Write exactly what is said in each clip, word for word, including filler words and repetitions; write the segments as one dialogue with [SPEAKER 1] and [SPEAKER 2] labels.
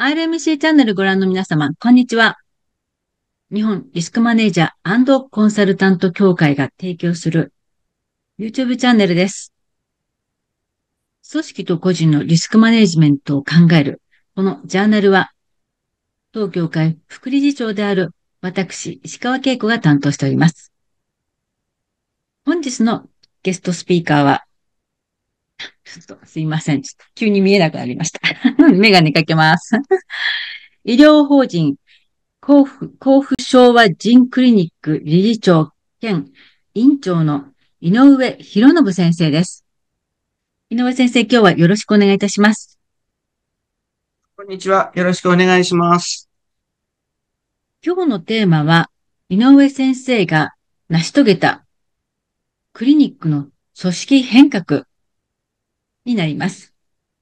[SPEAKER 1] アールエムシー チャンネルご覧の皆様、こんにちは。日本リスクマネージャーコンサルタント協会が提供する YouTube チャンネルです。組織と個人のリスクマネジメントを考える、このジャーナルは、当協会副理事長である私、石川恵子が担当しております。本日のゲストスピーカーは、ちょっとすいません。ちょっと急に見えなくなりました。メガネかけます。医療法人甲府、甲府昭和人クリニック理事長兼院長の井上博信先生です。井上先生、今日はよろしくお願いいたします。
[SPEAKER 2] こんにちは。よろしくお願いします。
[SPEAKER 1] 今日のテーマは、井上先生が成し遂げたクリニックの組織変革になります。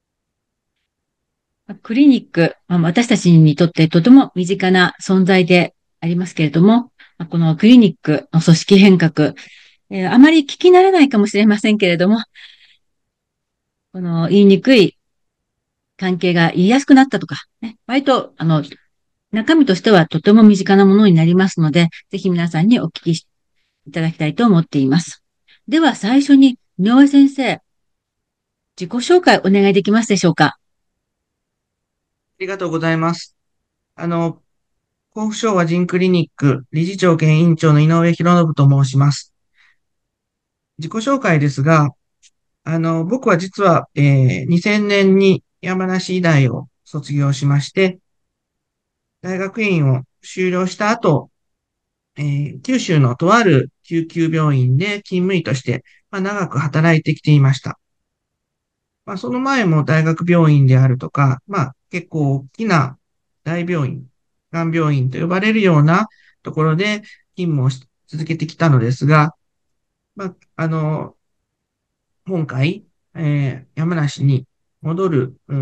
[SPEAKER 1] クリニック、私たちにとってとても身近な存在でありますけれども、このクリニックの組織変革、えー、あまり聞き慣れないかもしれませんけれども、この言いにくい関係が言いやすくなったとか、ね、割と、あの、中身としてはとても身近なものになりますので、ぜひ皆さんにお聞きいただきたいと思っています。では最初に、井上先生、自己紹介お願いできますでしょうか？
[SPEAKER 2] ありがとうございます。あの、甲府昭和人クリニック理事長兼院長の井上博信と申します。自己紹介ですが、あの、僕は実は、えー、にせんねんに山梨医大を卒業しまして、大学院を修了した後、えー九州のとある救急病院で勤務医として、まあ、長く働いてきていました。まあ、その前も大学病院であるとか、まあ、結構大きな大病院、がん病院と呼ばれるようなところで勤務をし続けてきたのですが、まあ、あの、今回、えー山梨に戻る、うん、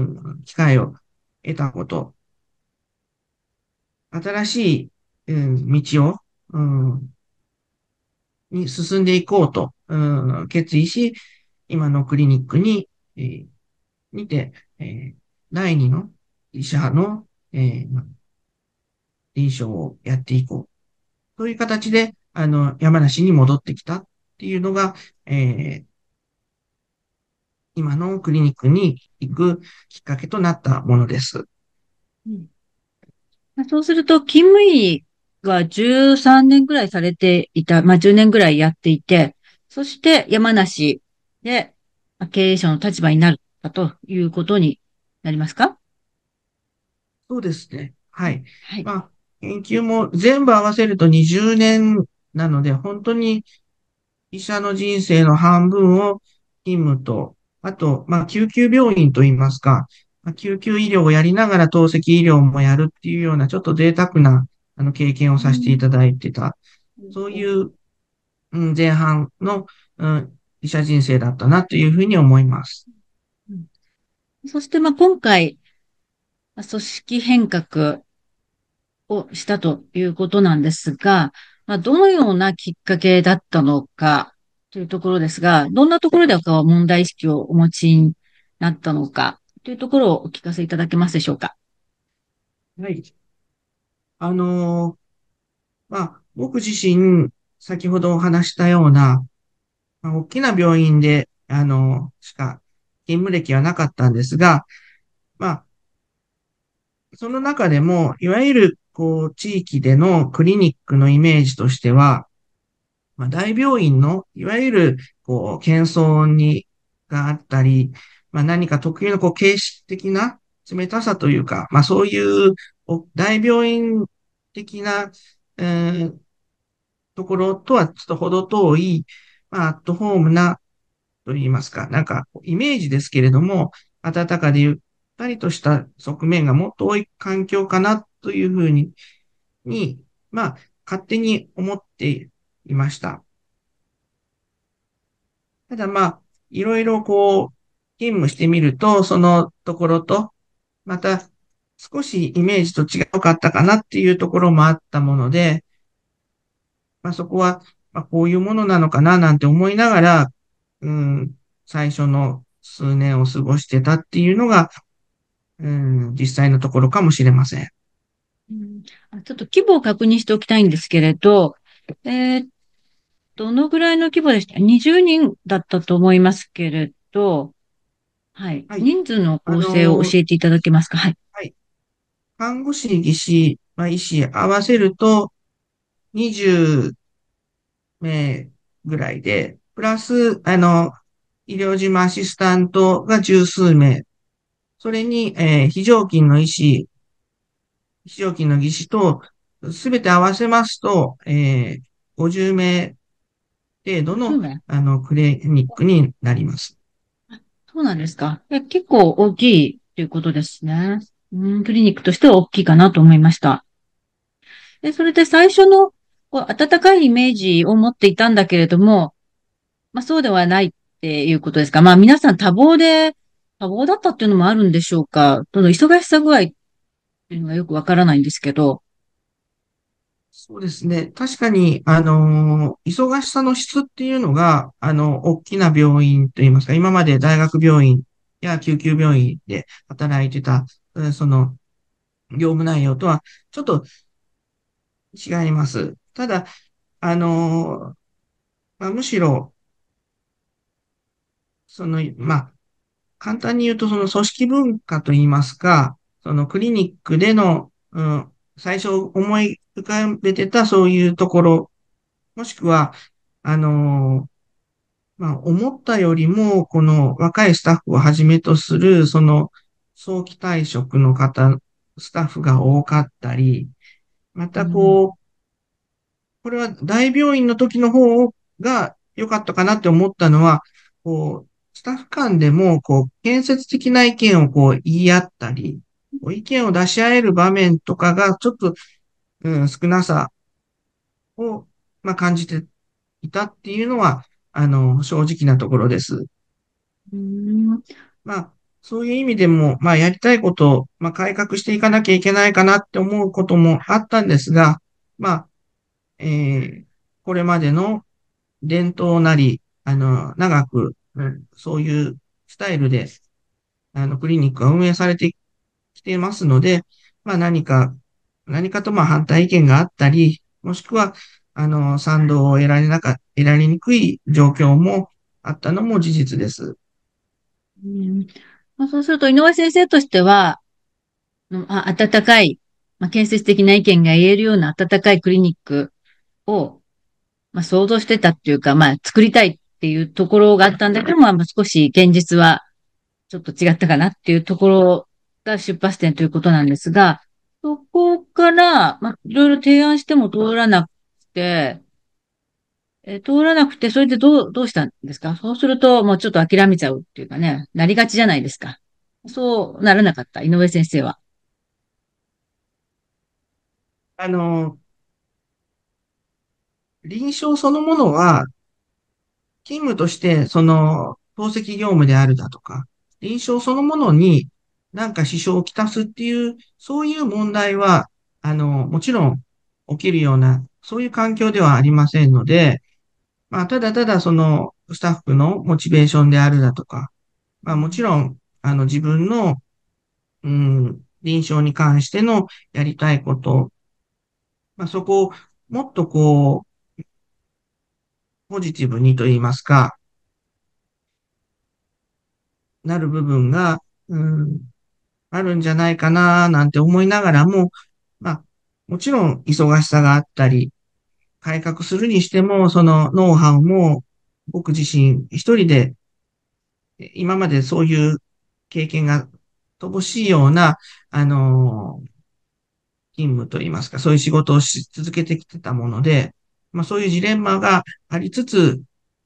[SPEAKER 2] 機会を得たこと、新しい、うん、道を、うん、に進んでいこうと、うん、決意し、今のクリニックに、えーにて、えー第二の医者の、えー臨床をやっていこう。そういう形で、あの、山梨に戻ってきたっていうのが、えー今のクリニックに行くきっかけとなったものです。
[SPEAKER 1] うん、そうすると、勤務医がじゅうさんねんぐらいされていた、まあじゅうねんぐらいやっていて、そして山梨でまあ経営者の立場になるということになりますか？
[SPEAKER 2] そうですね。は
[SPEAKER 1] うん、
[SPEAKER 2] い。
[SPEAKER 1] はい。
[SPEAKER 2] まあ、研究も全部合わせるとにじゅうねんなので、本当に医者の人生の半分を勤務と、あと、まあ、救急病院といいますか、まあ、救急医療をやりながら透析医療もやるっていうような、ちょっと贅沢な、あの、経験をさせてい
[SPEAKER 1] うん、
[SPEAKER 2] ただいてた、そういう、うん、前半の、うん、医者人生だったなというふうに思います。
[SPEAKER 1] うん、そして、まあ、今回、まあ組織変革をしたということなんですが、まあ、どのようなきっかけだったのかというところですが、どんなところでこう問題意識をお持ちになったのかというところをお聞かせいただけますでしょうか？
[SPEAKER 2] はい。あのーまあ、僕自身、先ほどお話したような、まあ、大きな病院で、あのーしか勤務歴はなかったんですが、まあ、その中でも、いわゆる、こう、地域でのクリニックのイメージとしては、まあ、大病院の、いわゆる、こう、喧騒に、があったり、まあ、何か特有の、こう、形式的な冷たさというか、まあ、そういう、お大病院的な、えーところとはちょっと程遠い、まあ、アットホームな、と言いますか、なんか、イメージですけれども、温かでゆったりとした側面がもっと多い環境かな、というふうに、に、まあ、勝手に思っていました。ただまあ、いろいろこう、勤務してみると、そのところと、また少しイメージと違うかったかなっていうところもあったもので、まあそこは、まあこういうものなのかななんて思いながら、うん、最初の数年を過ごしてたっていうのが、 うん、実際のところかもしれません。
[SPEAKER 1] うん、あ、ちょっと規模を確認しておきたいんですけれど、えーどのぐらいの規模でした？ にじゅう 人だったと思いますけれど、はい。
[SPEAKER 2] はい。
[SPEAKER 1] 人数の
[SPEAKER 2] あ
[SPEAKER 1] 構成を
[SPEAKER 2] の、
[SPEAKER 1] 教えていただけますか？はい。
[SPEAKER 2] はい。看護師、技師、まあ、医師合わせるとにじゅう名ぐらいで、プラス、あの、医療事務アシスタントが十数名、それに、えー非常勤の医師、非常勤の技師と、すべて合わせますと、えーごじゅう名程度の、
[SPEAKER 1] ごじゅう名。
[SPEAKER 2] あの、クリニックになります。
[SPEAKER 1] そうなんですか。え、結構大きいということですね。うん、クリニックとしては大きいかなと思いました。で、それで最初のこう温かいイメージを持っていたんだけれども、まあそうではないっていうことですか。まあ皆さん多忙で、多忙だったっていうのもあるんでしょうか。その忙しさ具合っていうのがよくわからないんですけど。
[SPEAKER 2] そうですね。確かに、あのー忙しさの質っていうのが、あの、大きな病院といいますか、今まで大学病院や救急病院で働いてた、うんその、業務内容とは、ちょっと違います。ただ、あのーまあ、むしろ、その、まあ、簡単に言うと、その組織文化といいますか、そのクリニックでの、うん、最初思い浮かべてたそういうところ、もしくは、あのーまあ、思ったよりも、この若いスタッフをはじめとする、その早期退職の方、スタッフが多かったり、また
[SPEAKER 1] うん、
[SPEAKER 2] こう、これは大病院の時の方が良かったかなって思ったのは、こう、スタッフ間でも、こう、建設的な意見をこう言い合ったり、こう意見を出し合える場面とかがちょっと、うん、少なさを、まあ、感じていたっていうのは、あの、正直なところです。
[SPEAKER 1] うん、
[SPEAKER 2] まあ、そういう意味でも、まあ、やりたいことを、まあ、改革していかなきゃいけないかなって思うこともあったんですが、まあ、えーこれまでの伝統なり、あの、長く、うん、そういうスタイルで、あの、クリニックが運営されてきていますので、まあ、何か、何かとまあ反対意見があったり、もしくは、あの、賛同を得られなか、得られにくい状況もあったのも事実です。
[SPEAKER 1] うん、まあ、そうすると、井上先生としては、うんあ、温かい、まあ、建設的な意見が言えるような温かいクリニックを、まあ、想像してたっていうか、まあ、作りたいっていうところがあったんだけども、まあ、少し現実はちょっと違ったかなっていうところが出発点ということなんですが、そこから、まあ、いろいろ提案しても通らなくて、えー通らなくて、それでどう、どうしたんですか？そうすると、もうちょっと諦めちゃうっていうかね、なりがちじゃないですか。そうならなかった、井上先生は。
[SPEAKER 2] あの、臨床そのものは、勤務として、その、透析業務であるだとか、臨床そのものになんか支障をきたすっていう、そういう問題は、あの、もちろん起きるような、そういう環境ではありませんので、まあ、ただただその、スタッフのモチベーションであるだとか、まあ、もちろん、あの、自分の、うん、臨床に関してのやりたいこと、まあ、そこをもっとこう、ポジティブにと言いますか、なる部分が、うん、あるんじゃないかな、なんて思いながらも、まあ、もちろん忙しさがあったり、改革するにしても、そのノウハウも僕自身一人で、今までそういう経験が乏しいような、あの、勤務といいますか、そういう仕事をし続けてきてたもので、まあそういうジレンマがありつつ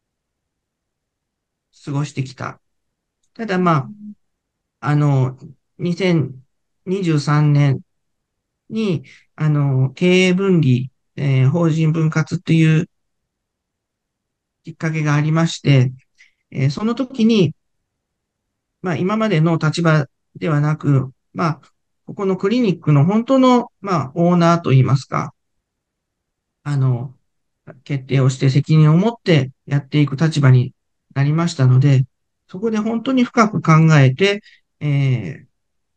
[SPEAKER 2] 過ごしてきた。ただまあ、あの、にせんにじゅうさんねんに、あの、経営分離、えー法人分割っていうきっかけがありまして、えーその時に、まあ、今までの立場ではなく、まあ、ここのクリニックの本当の、まあ、オーナーといいますか、あの、決定をして責任を持ってやっていく立場になりましたので、そこで本当に深く考えて、えー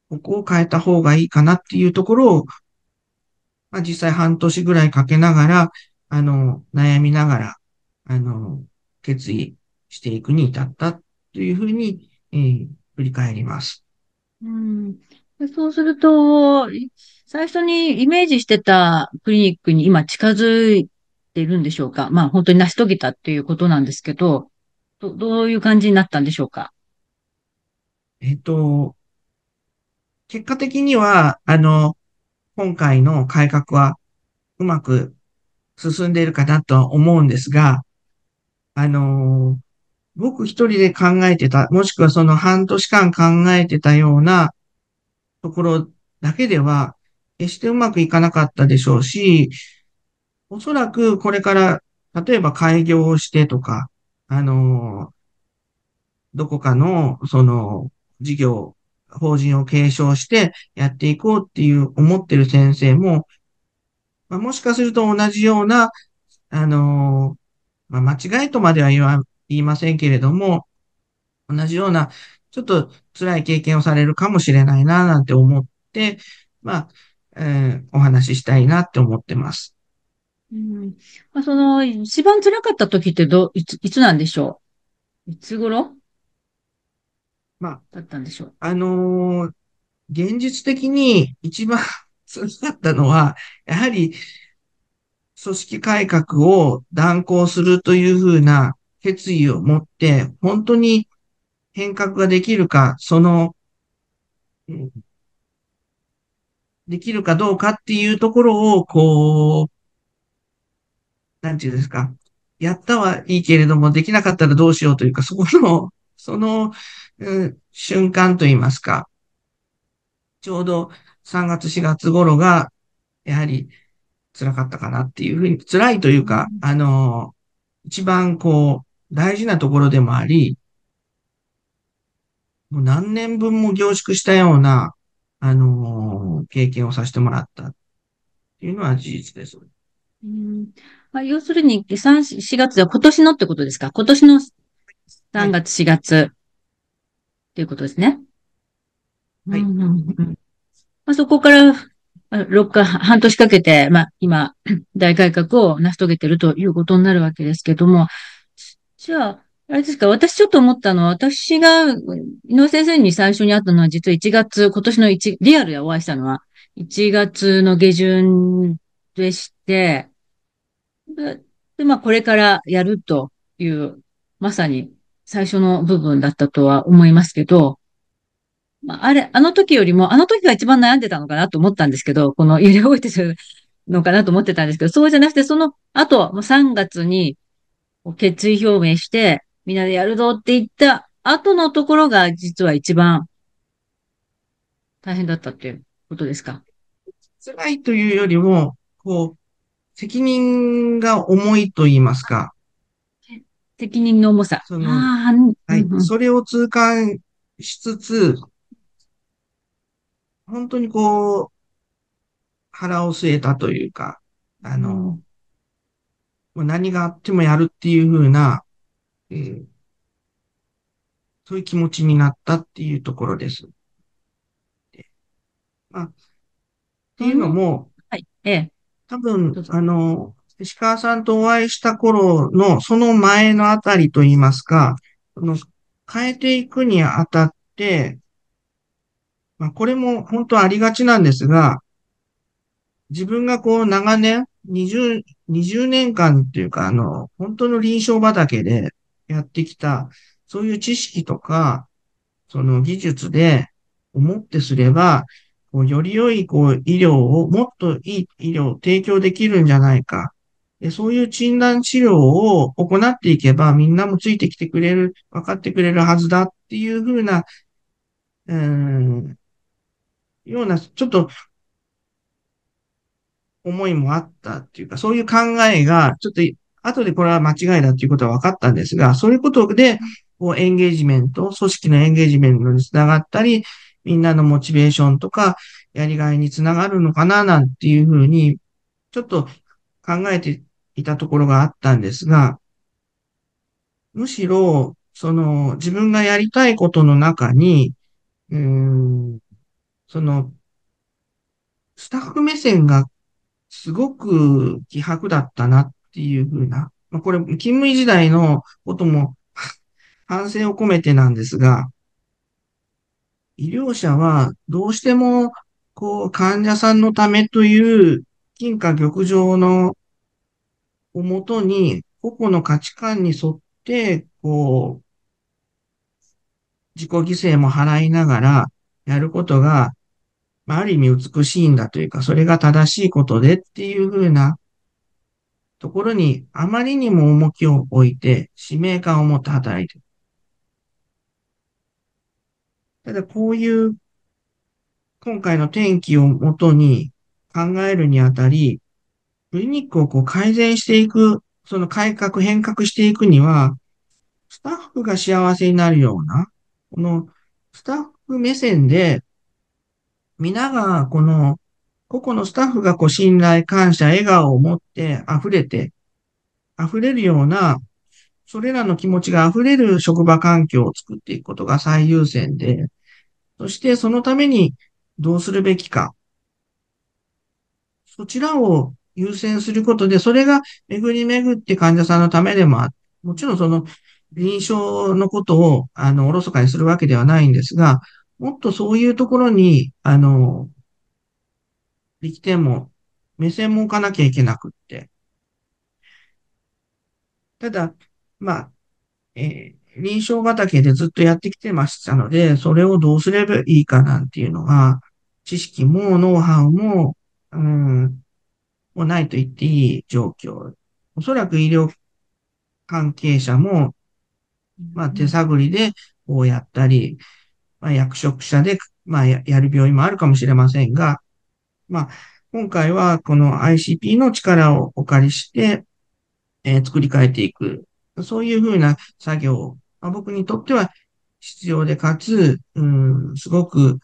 [SPEAKER 2] ここを変えた方がいいかなっていうところを、まあ、実際半年ぐらいかけながら、あの、悩みながら、あの、決意していくに至ったというふうに、えー振り返ります。
[SPEAKER 1] うん。でそうすると、い最初にイメージしてたクリニックに今近づいているんでしょうか？まあ本当に成し遂げたっていうことなんですけど、ど、どういう感じになったんでしょうか？
[SPEAKER 2] えっと、結果的には、あの、今回の改革はうまく進んでいるかなとは思うんですが、あの、僕一人で考えてた、もしくはその半年間考えてたようなところだけでは、決してうまくいかなかったでしょうし、おそらくこれから、例えば開業をしてとか、あの、どこかの、その、事業、法人を継承してやっていこうっていう思ってる先生も、まあ、もしかすると同じような、あの、まあ、間違いとまでは言わ、言いませんけれども、同じような、ちょっと辛い経験をされるかもしれないな、なんて思って、まあ、えーお話ししたいなって思ってます。
[SPEAKER 1] うん。まあ、その、一番辛かった時ってど、いつ、いつなんでしょう？いつ頃
[SPEAKER 2] まあ、
[SPEAKER 1] だったんでしょう？
[SPEAKER 2] あのー現実的に一番辛かったのは、やはり組織改革を断行するというふうな決意を持って、本当に変革ができるか、その、うんできるかどうかっていうところを、こう、なんていうんですか。やったはいいけれども、できなかったらどうしようというか、そこの、その、うん、瞬間といいますか、ちょうどさんがつ、しがつ頃が、やはり辛かったかなっていうふうに、辛いというか、
[SPEAKER 1] うん。
[SPEAKER 2] あの、一番こう、大事なところでもあり、もう何年分も凝縮したような、あの、経験をさせてもらったっていうのは事実です。
[SPEAKER 1] うん。まあ、要するに、さん、しがつは今年のってことですか？今年の3
[SPEAKER 2] はい。
[SPEAKER 1] 月、しがつっていうことですね。う
[SPEAKER 2] はい。
[SPEAKER 1] んうんうん。まあ、そこから、あろっか、半年かけて、まあ、今、大改革を成し遂げているということになるわけですけども、じゃあ、あれですか、私ちょっと思ったのは、私が、井上先生に最初に会ったのは、実はいちがつ、今年のいち、リアルでお会いしたのは、いちがつの下旬でして、で、でまあ、これからやるという、まさに最初の部分だったとは思いますけど、まあ、あれ、あの時よりも、あの時が一番悩んでたのかなと思ったんですけど、この揺れ動いてるのかなと思ってたんですけど、そうじゃなくて、その後、もうさんがつに決意表明して、みんなでやるぞって言った後のところが、実は一番大変だったっていうことですか？
[SPEAKER 2] 辛いというよりも、こう、責任が重いと言いますか、
[SPEAKER 1] 責任の重さ。
[SPEAKER 2] その、
[SPEAKER 1] ああ、うん、
[SPEAKER 2] はい。
[SPEAKER 1] うん、
[SPEAKER 2] それを痛感しつつ、本当にこう、腹を据えたというか、あの、
[SPEAKER 1] うん。
[SPEAKER 2] もう何があってもやるっていう風な、えーそういう気持ちになったっていうところです。まあ、っていうの
[SPEAKER 1] その、
[SPEAKER 2] も、
[SPEAKER 1] はい、ええ、
[SPEAKER 2] 多分、
[SPEAKER 1] どうぞ。
[SPEAKER 2] あの、石川さんとお会いした頃の、その前のあたりといいますか、その、変えていくにあたって、まあ、これも本当ありがちなんですが、自分がこう長年、にじゅう、にじゅうねんかんっていうか、あの、本当の臨床畑でやってきた、そういう知識とか、その技術で、をもってすれば、こうより良いこう医療を、もっといい医療を提供できるんじゃないか。でそういう診断治療を行っていけば、みんなもついてきてくれる、分かってくれるはずだっていうふうな、うーん、ような、ちょっと思いもあったっていうか、そういう考えが、ちょっと、後でこれは間違いだっていうことは分かったんですが、そういうことで、こう、エンゲージメント、組織のエンゲージメントにつながったり、みんなのモチベーションとか、やりがいにつながるのかな、なんていうふうに、ちょっと考えていたところがあったんですが、むしろ、その、自分がやりたいことの中に、うーん、 その、スタッフ目線がすごく希薄だったなっていうふうな、まあ、これ、勤務医時代のことも反省を込めてなんですが、医療者はどうしても、こう、患者さんのためという金貨玉上のをもとに、個々の価値観に沿って、こう、自己犠牲も払いながらやることが、まあ、ある意味美しいんだというか、それが正しいことでっていうふうなところにあまりにも重きを置いて、使命感を持って働いている。ただこういう今回の転機をもとに考えるにあたり、クリニックをこう改善していく、その改革、変革していくには、スタッフが幸せになるような、このスタッフ目線で、皆がこの個々のスタッフがこう信頼、感謝、笑顔を持って溢れて、溢れるような、それらの気持ちが溢れる職場環境を作っていくことが最優先で、そしてそのためにどうするべきか。そちらを優先することで、それが巡り巡って患者さんのためでもある。もちろんその臨床のことを、あの、おろそかにするわけではないんですが、もっとそういうところに、あの、力点も、目線も置かなきゃいけなくって。ただ、まあ、えー臨床畑でずっとやってきてましたので、それをどうすればいいかなんていうのが、知識もノウハウも、うん、もうないと言っていい状況。おそらく医療関係者も、まあ手探りでこうやったり、まあ役職者で、まあややる病院もあるかもしれませんが、まあ今回はこの アイシーピー の力をお借りして、えー作り変えていく。そういうふうな作業、まあ、僕にとっては必要で、かつ、うん、すごく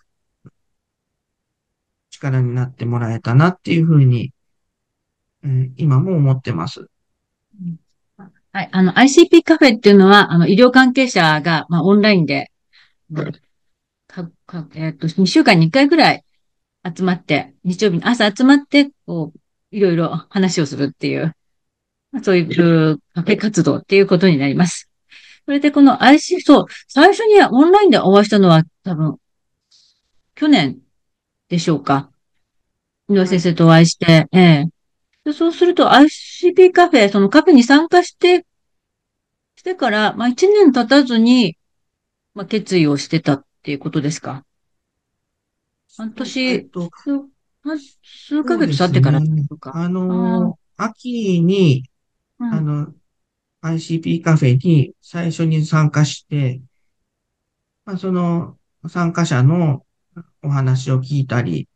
[SPEAKER 2] 力になってもらえたなっていうふうに、うん、今も思ってます。
[SPEAKER 1] はい。あの、アイシーピー カフェっていうのは、あの、医療関係者が、まあ、オンラインで、まあか、か、えっと、にしゅうかんにいっかいぐらい集まって、日曜日に朝集まって、こう、いろいろ話をするっていう、まあそういうカフェ活動っていうことになります。それでこの アイシー、そう、最初にオンラインでお会いしたのは多分、去年でしょうか。井上
[SPEAKER 2] はい。
[SPEAKER 1] 先生とお会いして、ええ。でそうすると アイシーピー カフェ、そのカフェに参加して、してから、まあ一年経たずに、まあ決意をしてたっていうことですか。半
[SPEAKER 2] そうえっ
[SPEAKER 1] 年、
[SPEAKER 2] と、
[SPEAKER 1] 数、半数ヶ
[SPEAKER 2] そうです
[SPEAKER 1] 月経ってからで
[SPEAKER 2] ね。
[SPEAKER 1] しょうか。
[SPEAKER 2] あ
[SPEAKER 1] ああ、
[SPEAKER 2] の、秋に、
[SPEAKER 1] うん、
[SPEAKER 2] あの、アイシーピー カフェに最初に参加して、まあ、その参加者のお話を聞いたり、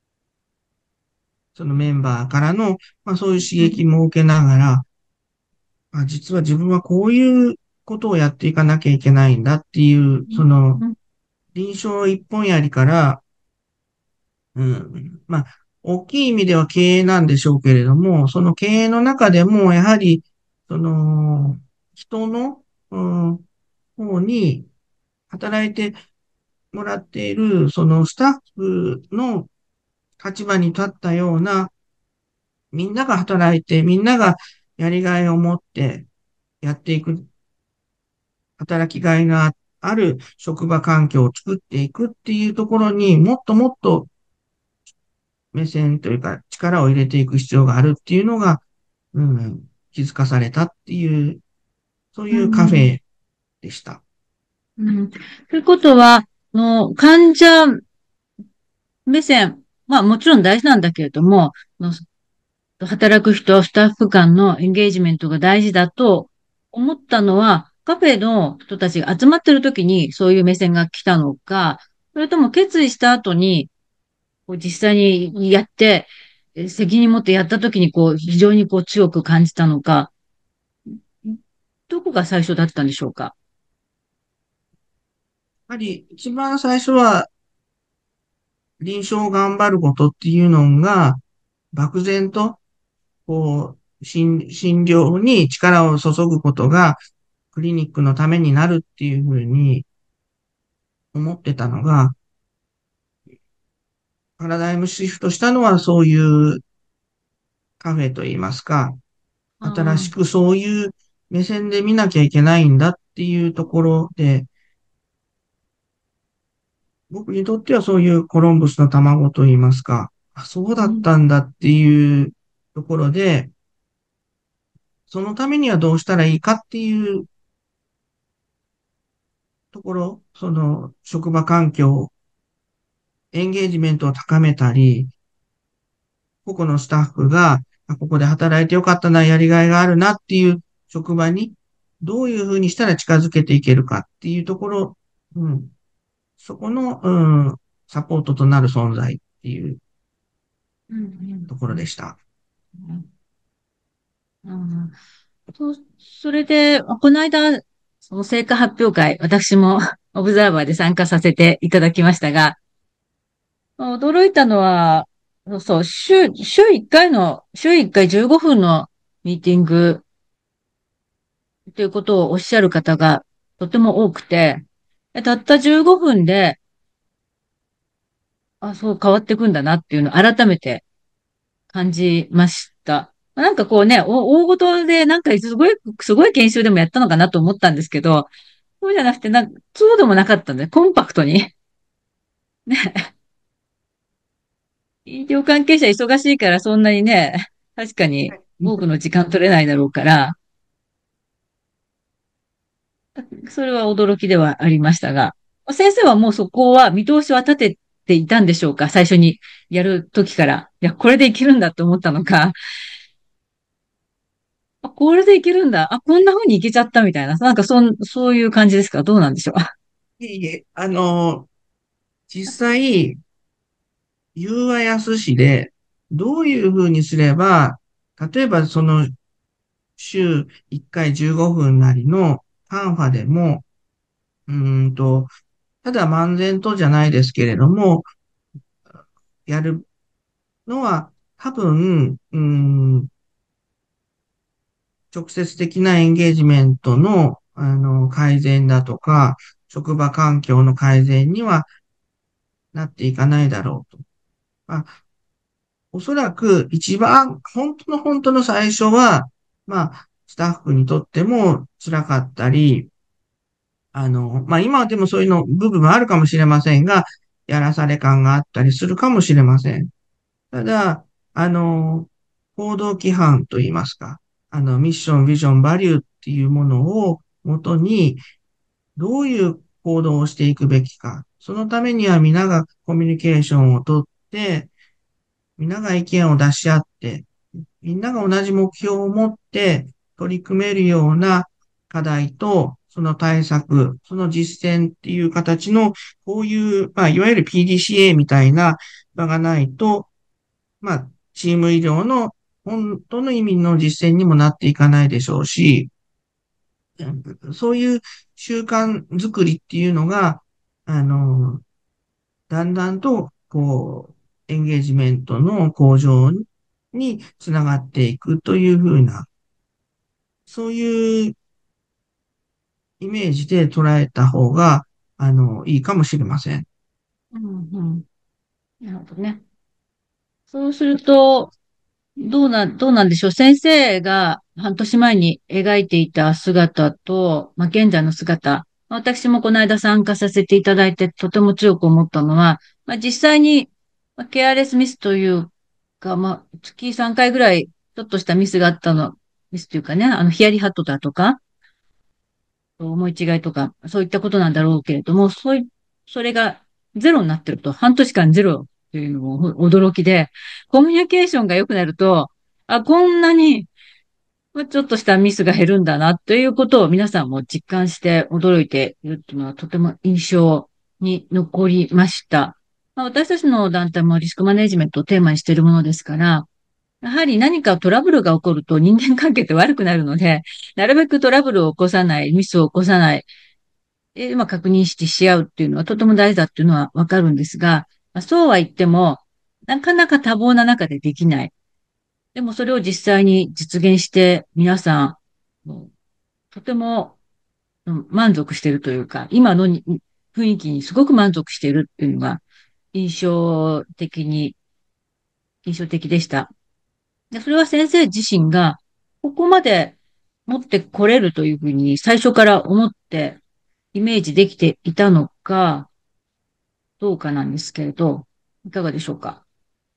[SPEAKER 2] そのメンバーからの、まあ、そういう刺
[SPEAKER 1] うん、
[SPEAKER 2] 激も受けながら、あ、実は自分はこういうことをやっていかなきゃいけないんだっていう、その
[SPEAKER 1] うん、
[SPEAKER 2] 臨床一本やりから、うん、まあ、大きい意味では経営なんでしょうけれども、その経営の中でも、やはり、その、人の、うん、方に働いてもらっている、そのスタッフの立場に立ったような、みんなが働いて、みんながやりがいを持ってやっていく、働きがいがある職場環境を作っていくっていうところにもっともっと目線というか力を入れていく必要があるっていうのが、うん、気づかされたっていう、そう
[SPEAKER 1] う
[SPEAKER 2] いうカフ
[SPEAKER 1] ん。
[SPEAKER 2] ェでした。
[SPEAKER 1] うん。ということは、の患者目線、まあもちろん大事なんだけれども、の働く人、スタッフ間のエンゲージメントが大事だと思ったのは、カフェの人たちが集まってる時にそういう目線が来たのか、それとも決意した後に、こう実際にやって、え責任持ってやった時にこう非常にこう強く感じたのか、どこが最初だったんでしょうか。
[SPEAKER 2] やはり一番最初は臨床を頑張ることっていうのが漠然とこう、診、診療に力を注ぐことがクリニックのためになるっていうふうに思ってたのが、 パラダイムシフトしたのはそういうカフェといいますか、新し
[SPEAKER 1] あ
[SPEAKER 2] くそういう目線で見なきゃいけないんだっていうところで、僕にとってはそういうコロンブスの卵といいますか、あ、そうだっ
[SPEAKER 1] うん、
[SPEAKER 2] たんだっていうところで、そのためにはどうしたらいいかっていうところ、その職場環境、エンゲージメントを高めたり、個々のスタッフが、あ、ここで働いてよかったな、やりがいがあるなっていう職場に、どういうふうにしたら近づけていけるかっていうところ、うん、そこの、うん、サポートとなる存在っていう
[SPEAKER 1] うん、
[SPEAKER 2] ところ
[SPEAKER 1] うん、
[SPEAKER 2] でした。
[SPEAKER 1] うん。うんそ、それで、この間、その成果発表会、私もオブザーバーで参加させていただきましたが、驚いたのは、そうそう、週、週いっかいの、週いっかいじゅうごふんのミーティングということをおっしゃる方がとても多くて、たったじゅうごふんで、あ、そう変わっていくんだなっていうのを改めて感じました。なんかこうね、お大事で、なんかすごい、すごい研修でもやったのかなと思ったんですけど、そうじゃなくて、なんか、そうでもなかったんで、コンパクトに。ね、医療関係者忙しいからそんなにね、確かに
[SPEAKER 2] はい。
[SPEAKER 1] 多くの時間取れないだろうから、それは驚きではありましたが、先生はもうそこは見通しは立てていたんでしょうか？最初にやるときから。いや、これでいけるんだと思ったのか、あ、これでいけるんだ。あ、こんな風にいけちゃったみたいな。なんかそん、そういう感じですか？どうなんでしょう。
[SPEAKER 2] いえいえ、あの、実際、言うは易しで、どういうふうにすれば、例えばその週いっかいじゅうごふんなりのカンファでも、うーんと、ただ漫然とじゃないですけれども、やるのは多分、うーん、直接的なエンゲージメントの、あの、改善だとか、職場環境の改善にはなっていかないだろうと。まあ、おそらく一番、本当の本当の最初は、まあ、スタッフにとっても辛かったり、あの、まあ今でもそういうの部分はあるかもしれませんが、やらされ感があったりするかもしれません。ただ、あの、行動規範といいますか、あの、ミッション、ビジョン、バリューっていうものをもとに、どういう行動をしていくべきか。そのためには皆がコミュニケーションをとって、皆が意見を出し合って、みんなが同じ目標を持って取り組めるような課題と、その対策、その実践っていう形の、こういう、まあ、いわゆる ピーディーシーエー みたいな場がないと、まあ、チーム医療の本当の意味の実践にもなっていかないでしょうし、そういう習慣づくりっていうのが、あの、だんだんと、こう、エンゲージメントの向上につながっていくというふうな、そういうイメージで捉えた方が、あの、いいかもしれません。
[SPEAKER 1] うんうん。なるほどね。そうすると、どうな、どうなんでしょう。先生が半年前に描いていた姿と、まあ、現在の姿。私もこの間参加させていただいてとても強く思ったのは、まあ、実際に、まあケアレスミスというか、まあ、月さんかいぐらいちょっとしたミスがあったの、ミスというかね、あの、ヒヤリハットだとか、思い違いとか、そういったことなんだろうけれども、そうい、それがゼロになってると、半年間ゼロっていうのも驚きで、コミュニケーションが良くなると、あ、こんなに、まあちょっとしたミスが減るんだな、ということを皆さんも実感して驚いているっていうのはとても印象に残りました。まあ、私たちの団体もリスクマネジメントをテーマにしているものですから、やはり何かトラブルが起こると人間関係って悪くなるので、なるべくトラブルを起こさない、ミスを起こさない、えまあ、確認してし合うっていうのはとても大事だっていうのはわかるんですが、まあ、そうは言っても、なかなか多忙な中でできない。でもそれを実際に実現して皆さん、もうとてもうん満足しているというか、今のに雰囲気にすごく満足しているっていうのが印象的に、印象的でした。で、それは先生自身が、ここまで持ってこれるというふうに最初から思ってイメージできていたのか、どうかなんですけれど、いかがでしょうか？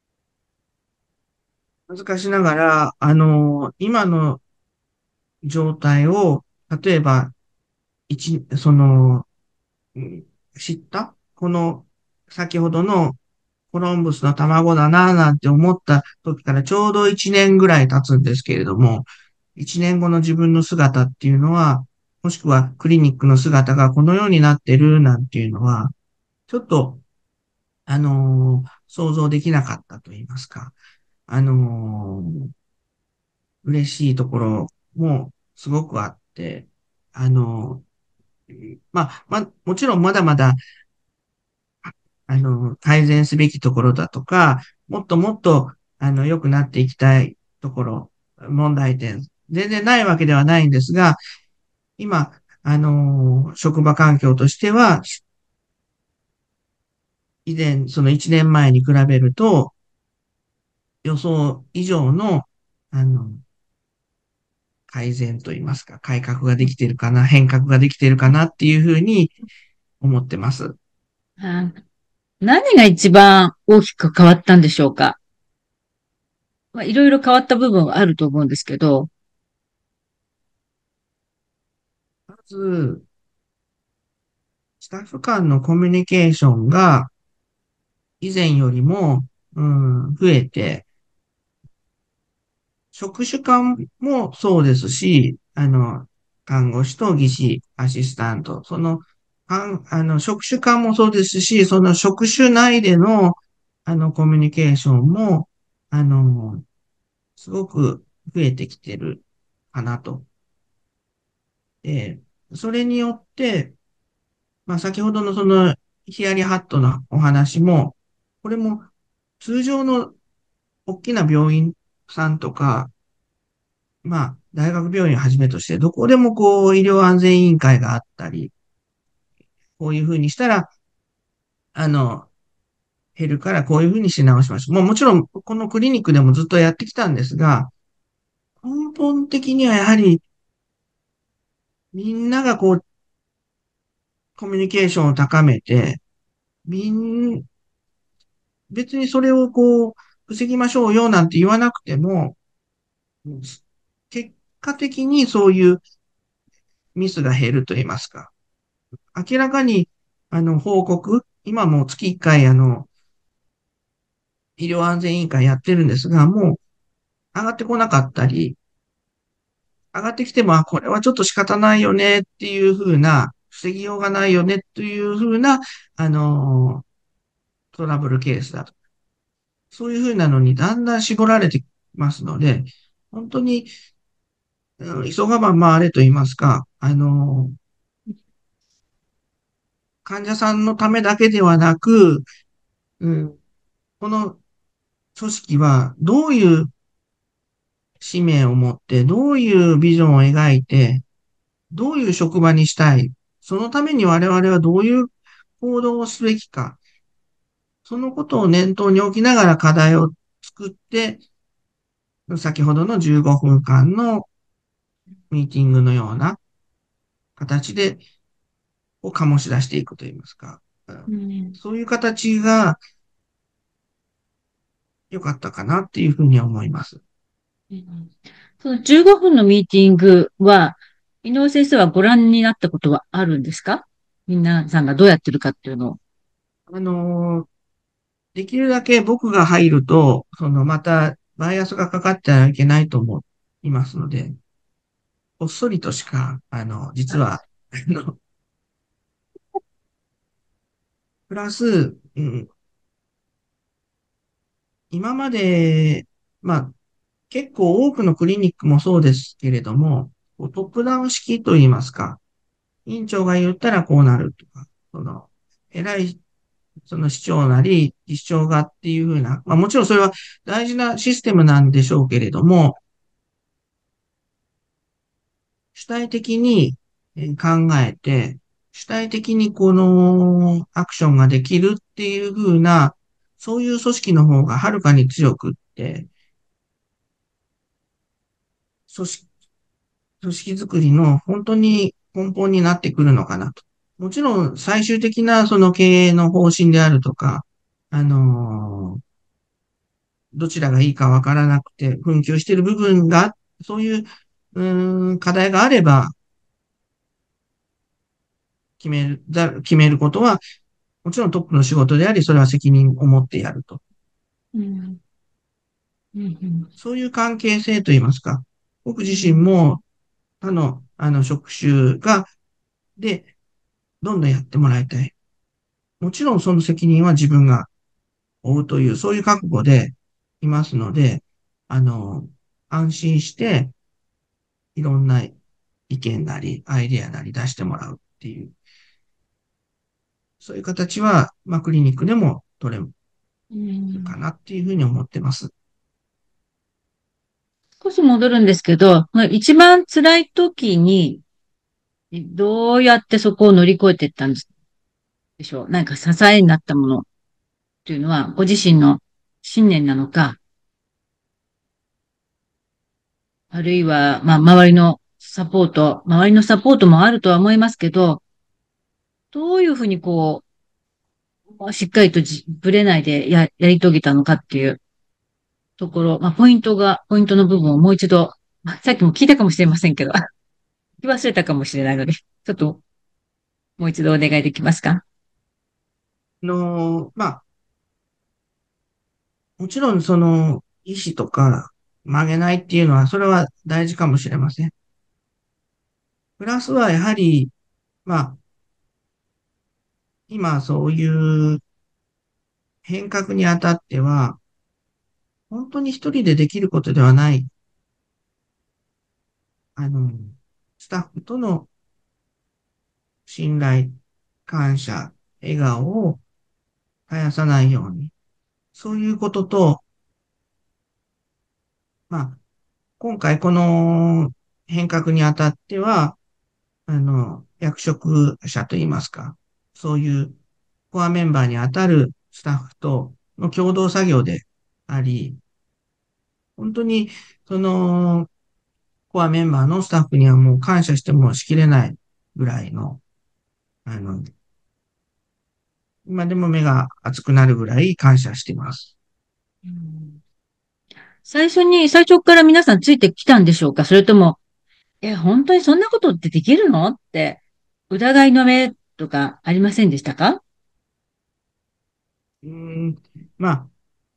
[SPEAKER 2] 恥ずかしながら、あの、今の状態を、例えば、一、その、うん知ったこの、先ほどのコロンブスの卵だなぁなんて思った時からちょうどいちねんぐらい経つんですけれども、いちねんごの自分の姿っていうのは、もしくはクリニックの姿がこのようになってるなんていうのは、ちょっと、あのー想像できなかったと言いますか、あのー嬉しいところもすごくあって、あのーまあ、ま、もちろんまだまだあの、改善すべきところだとか、もっともっと、あの、良くなっていきたいところ、問題点、全然ないわけではないんですが、今、あの、職場環境としては、以前、そのいちねんまえに比べると、予想以上の、あの、改善といいますか、改革ができているかな、変革ができているかなっていうふうに思ってます。
[SPEAKER 1] あ、何が一番大きく変わったんでしょうか？まあ、いろいろ変わった部分はあると思うんですけど、
[SPEAKER 2] まず、スタッフ間のコミュニケーションが、以前よりも、うん、増えて、職種間もそうですし、あの、看護師と技師、アシスタント、その、あんあの、職種間もそうですし、その職種内での、あの、コミュニケーションも、あの、すごく増えてきてるかなと。で、それによって、まあ、先ほどのその、ヒヤリハットのお話も、これも通常の大きな病院さんとか、まあ、大学病院をはじめとして、どこでもこう、医療安全委員会があったり、こういうふうにしたら、あの、減るからこういうふうにし直しましょう。もうもちろん、このクリニックでもずっとやってきたんですが、根本的にはやはり、みんながこう、コミュニケーションを高めて、みん、別にそれをこう、防ぎましょうよなんて言わなくても、結果的にそういうミスが減ると言いますか。明らかに、あの、報告、今も月いっかい、あの、医療安全委員会やってるんですが、もう上がってこなかったり、上がってきても、あ、これはちょっと仕方ないよねっていうふうな、防ぎようがないよねっていうふうな、あの、トラブルケースだと。そういうふうなのにだんだん絞られてきますので、本当に、うん急がば回れと言いますか、あの、患者さんのためだけではなく、うん、この組織はどういう使命を持って、どういうビジョンを描いて、どういう職場にしたい。そのために我々はどういう行動をすべきか。そのことを念頭に置きながら課題を作って、先ほどのじゅうごふんかんのミーティングのような形で、を醸し出していくといいますか。
[SPEAKER 1] うん、
[SPEAKER 2] そういう形が良かったかなっていうふうに思います。
[SPEAKER 1] うん、そのじゅうごふんのミーティングは、井上先生はご覧になったことはあるんですか？皆さんがどうやってるかっていうのを。
[SPEAKER 2] あのーできるだけ僕が入ると、そのまたバイアスがかかってはいけないと思いますので、こっそりとしか、あの、実は、あの、プラス、うん、今まで、まあ、結構多くのクリニックもそうですけれども、こうトップダウン式といいますか、院長が言ったらこうなるとか、その、偉い、その市長なり、市長がっていうふうな、まあもちろんそれは大事なシステムなんでしょうけれども、主体的にえー考えて、 主体的にこのアクションができるっていう風な、そういう組織の方がはるかに強くって、組織、組織づくりの本当に根本になってくるのかなと。もちろん最終的なその経営の方針であるとか、あのーどちらがいいかわからなくて紛糾している部分が、そういう、うーん、課題があれば決める、ざ決めることは、もちろんトップの仕事であり、それは責任を持ってやると。
[SPEAKER 1] うん、うん、
[SPEAKER 2] そういう関係性といいますか、僕自身
[SPEAKER 1] うん、
[SPEAKER 2] も他の、あの、職種が、で、どんどんやってもらいたい。もちろんその責任は自分が負うという、そういう覚悟でいますので、あの、安心していろんな意見なり、アイデアなり出してもらうっていう、そういう形は、まあ、クリニックでも取れる
[SPEAKER 1] うん。
[SPEAKER 2] かなっていうふうに思ってます。
[SPEAKER 1] 少し戻るんですけど、まあ一番辛い時に、どうやってそこを乗り越えていったんでしょう。なんか支えになったものっていうのは、ご自身の信念なのか、あるいは、まあ、周りのサポート、周りのサポートもあるとは思いますけど、どういうふうにこう、しっかりとじぶれないでや、やり遂げたのかっていうところ、まあ、ポイントが、ポイントの部分をもう一度、まあさっきも聞いたかもしれませんけど、聞き忘れたかもしれないので、ちょっともう一度お願いできますか？
[SPEAKER 2] の、まあ、もちろんその、意思とか曲げないっていうのは、それは大事かもしれません。プラスはやはり、まあ、今そういう変革にあたっては、本当に一人でできることではない、あの、スタッフとの信頼、感謝、笑顔を絶やさないように。そういうことと、まあ、今回この変革にあたっては、あの、役職者といいますか、そういうコアメンバーにあたるスタッフとの共同作業であり、本当に、その、コアメンバーのスタッフにはもう感謝してもしきれないぐらいの、あの、今でも目が熱くなるぐらい感謝しています。
[SPEAKER 1] うん。最初に、最初から皆さんついてきたんでしょうか？それとも、え、本当にそんなことってできるのって、疑いの目とかありませんでしたか？
[SPEAKER 2] うーん、まあ、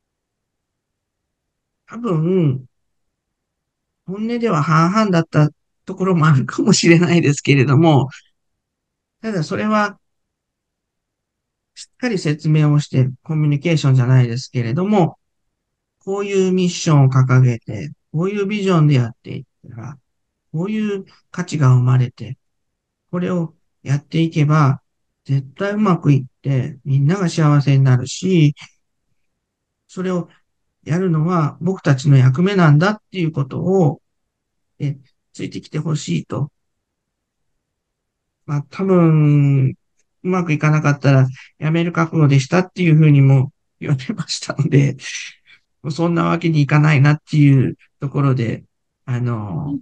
[SPEAKER 2] 多分、本音では半々だったところもあるかもしれないですけれども、ただそれはしっかり説明をしてコミュニケーションじゃないですけれども、こういうミッションを掲げて、こういうビジョンでやっていったら、こういう価値が生まれて、これをやっていけば、絶対うまくいって、みんなが幸せになるし、それをやるのは僕たちの役目なんだっていうことを、え、ついてきてほしいと。まあ多分、うまくいかなかったら辞める覚悟でしたっていうふうにも言われましたので、そんなわけにいかないなっていうところで、あの、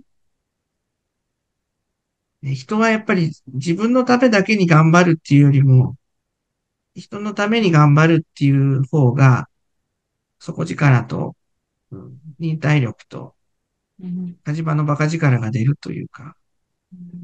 [SPEAKER 2] ね人はやっぱり自分のためだけに頑張るっていうよりも、人のために頑張るっていう方が、底力と、うん、忍耐力と、
[SPEAKER 1] うん、
[SPEAKER 2] 火事場のバカ力が出るというか、うん、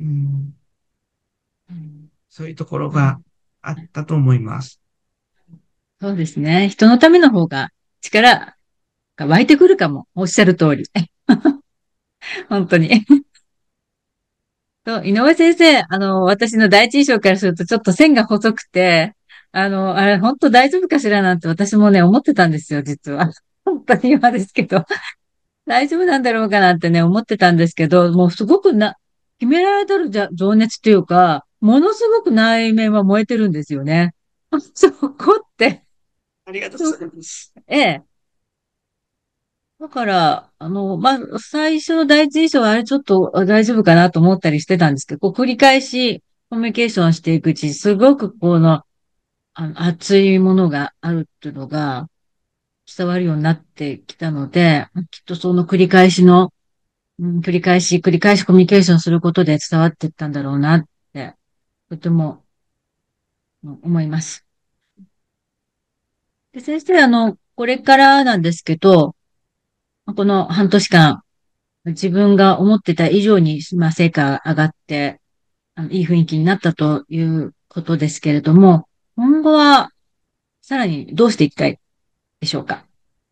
[SPEAKER 1] うん、
[SPEAKER 2] そういうところ
[SPEAKER 1] うん。
[SPEAKER 2] があったと思います。
[SPEAKER 1] そうですね。人のための方が力が湧いてくるかも。おっしゃる通り。本当に。と、井上先生、あの、私の第一印象からするとちょっと線が細くて、あの、あれ、本当大丈夫かしらなんて私もね、思ってたんですよ、実は。本当に今ですけど。大丈夫なんだろうかなってね、思ってたんですけど、もうすごくな、決められてるじゃ情熱というか、ものすごく内面は燃えてるんですよね。そこって、
[SPEAKER 2] ありがとうご
[SPEAKER 1] そ
[SPEAKER 2] ざいます。
[SPEAKER 1] ええ。だから、あの、まあ、最初の第一印象はあれちょっとあ大丈夫かなと思ったりしてたんですけど、こう繰り返し、 コミュニケーションしていくうち、すごくこの、あの、熱いものがあるっていうのが伝わるようになってきたので、きっとその繰り返しの、うん、繰り返し、繰り返しコミュニケーションすることで伝わっていったんだろうなって、とてもうん思います。で、先生、あの、これからなんですけど、この半年間、自分が思ってた以上に、まあ、成果が上がって、あの、いい雰囲気になったということですけれども、今後はさらにどうしていきたいでしょうか？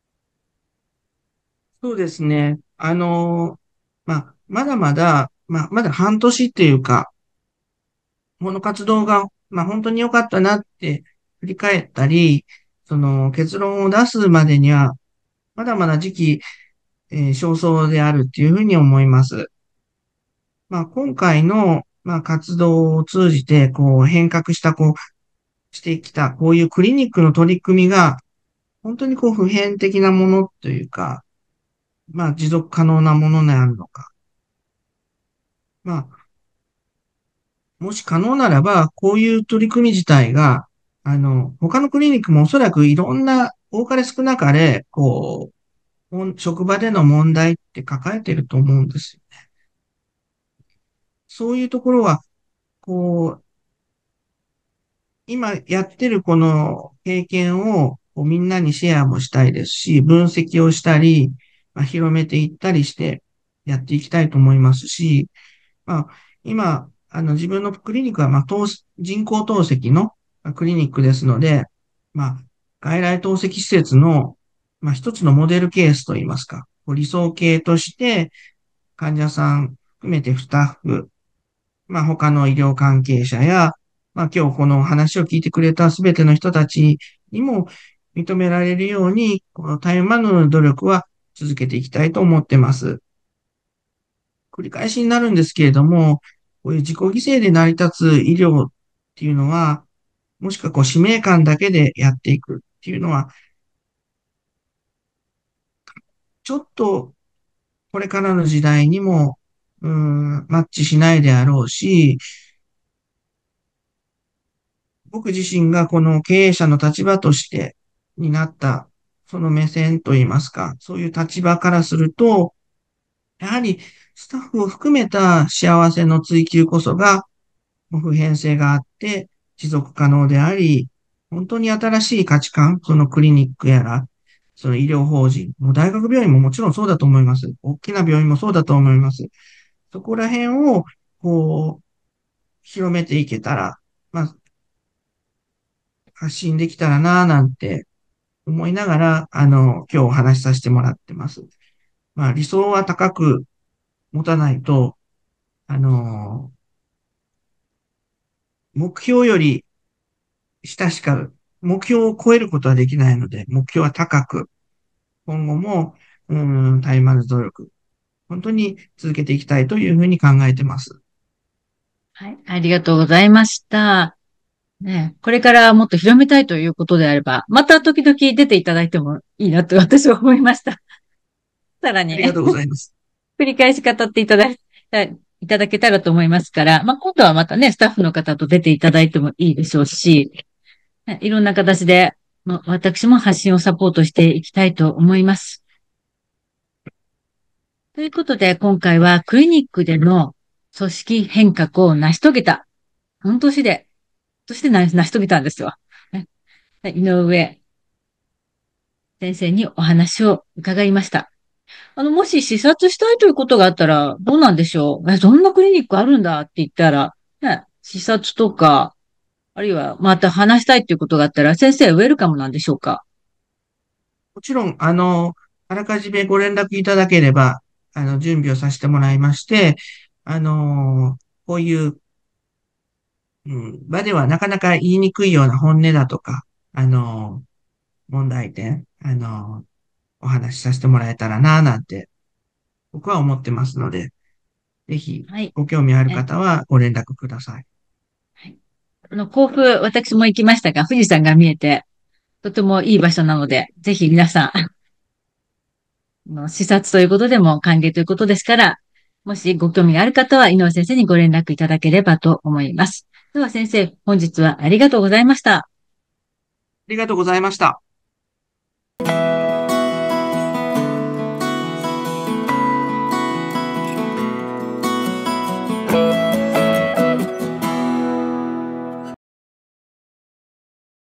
[SPEAKER 2] そうですね。あの、まあ、まだまだ、まあ、まだ半年っていうか、この活動が、まあ、本当に良かったなって振り返ったり、その結論を出すまでには、まだまだ時期、えー尚早であるっていうふうに思います。まあ、今回の、まあ、活動を通じて、こう、変革した、こう、してきた、こういうクリニックの取り組みが、本当にこう、普遍的なものというか、まあ、持続可能なものになるのか。まあ、もし可能ならば、こういう取り組み自体が、あの、他のクリニックもおそらくいろんな、多かれ少なかれ、こう、もん職場での問題って抱えてると思うんですよ。そういうところは、こう、今やってるこの経験をこうみんなにシェアもしたいですし、分析をしたり、まあ、広めていったりしてやっていきたいと思いますし、まあ、今、あの自分のクリニックは、まあ、透人工透析のまあクリニックですので、まあ、外来透析施設の、まあ、一つのモデルケースといいますか、こう理想形として患者さん含めてスタッフ、まあ、他の医療関係者や、まあ、今日この話を聞いてくれたすべての人たちにも認められるように、この絶え間ぬ努力は続けていきたいと思ってます。繰り返しになるんですけれども、こういう自己犠牲で成り立つ医療っていうのは、もしくはこう使命感だけでやっていくっていうのは、ちょっとこれからの時代にも、うーん、マッチしないであろうし、僕自身がこの経営者の立場としてになった、その目線といいますか、そういう立場からすると、やはりスタッフを含めた幸せの追求こそが、普遍性があって、持続可能であり、本当に新しい価値観、そのクリニックやら、その医療法人、もう大学病院ももちろんそうだと思います。大きな病院もそうだと思います。そこら辺を、こう、広めていけたら、まあ、発信できたらなぁなんて思いながら、あの、今日お話しさせてもらってます。まあ、理想は高く持たないと、あの、目標より下しか、目標を超えることはできないので、目標は高く、今後も、うん、絶え間努力、本当に続けていきたいというふうに考えてます。
[SPEAKER 1] はい。ありがとうございました。ね、これからもっと広めたいということであれば、また時々出ていただいてもいいなと私は思いました。さらに、
[SPEAKER 2] ありがとうございます。
[SPEAKER 1] 繰り返し語っていただいいただけたらと思いますから、まあ、今度はまたね、スタッフの方と出ていただいてもいいでしょうし、ねいろんな形で、まあ私も発信をサポートしていきたいと思います。ということで、今回はクリニックでの組織変革を成し遂げた。半年で、そして成し遂げたんですよ。ね井上先生にお話を伺いました。あの、もし視察したいということがあったら、どうなんでしょう？え、どんなクリニックあるんだって言ったら、ね、視察とか、あるいはまた話したいということがあったら、先生ウェルカムなんでしょうか？
[SPEAKER 2] もちろん、あの、あらかじめご連絡いただければ、あの、準備をさせてもらいまして、あの、こういう、うん、場ではなかなか言いにくいような本音だとか、あの、問題点、あの、お話しさせてもらえたらな、なんて、僕は思ってますので、ぜひ、
[SPEAKER 1] はい。
[SPEAKER 2] ご興味ある
[SPEAKER 1] え
[SPEAKER 2] 方はご連絡ください。
[SPEAKER 1] はい。あの、甲府、私も行きましたが、富士山が見えて、とてもいい場所なので、ぜひ皆さん、あの視察ということでも歓迎ということですから、もしご興味がある方は、井上先生にご連絡いただければと思います。 では先生、本日はありがとうございました。
[SPEAKER 2] りがとうございました。